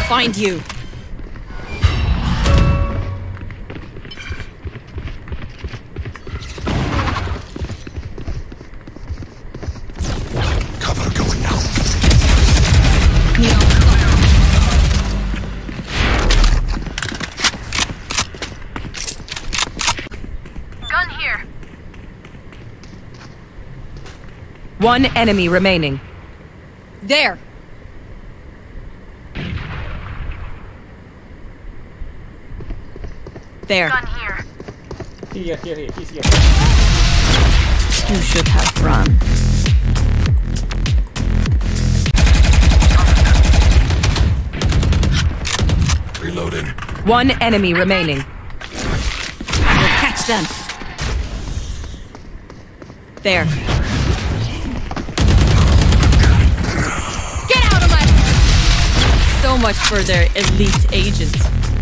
find you. Cover going out. Gun here. One enemy remaining. There. There. Gun here. Here, he's here. You should have run. Reloading. One enemy remaining. We'll catch them. There. Get out of my... So much for their elite agent.